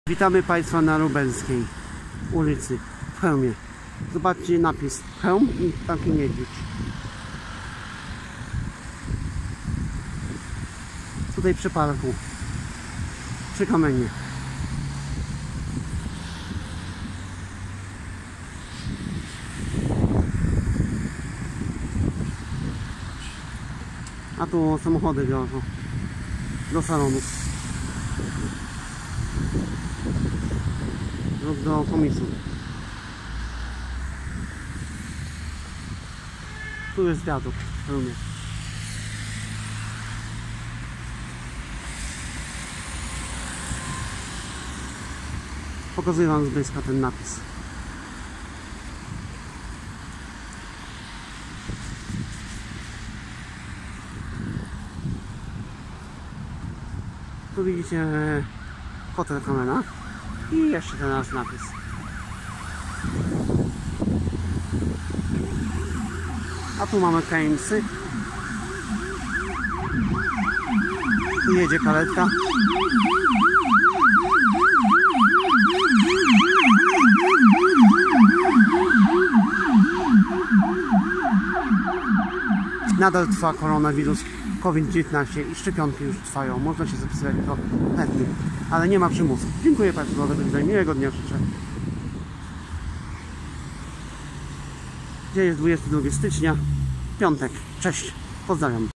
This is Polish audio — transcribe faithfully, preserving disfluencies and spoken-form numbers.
Witamy Państwa na Lubelskiej ulicy w Chełmie. Zobaczcie napis Chełm i taki niedźwiedź. Tutaj przy parku, przy Kamieniu. A tu samochody wiozą do salonu lub do komisu. Tu jest wiadukt w Chełmie. Pokazuję Wam z bliska ten napis. Tu widzicie hotel Kamena i jeszcze ten nasz napis. A tu mamy Keynesy. Tu jedzie karetka. Nadal trwa koronawirus COVID dziewiętnaście i szczepionki już trwają. Można się zapisywać do chętnych, ale nie ma przymusu. Dziękuję Państwu za oglądanie. Miłego dnia życzę. Dzisiaj jest dwudziestego drugiego stycznia, piątek. Cześć, pozdrawiam.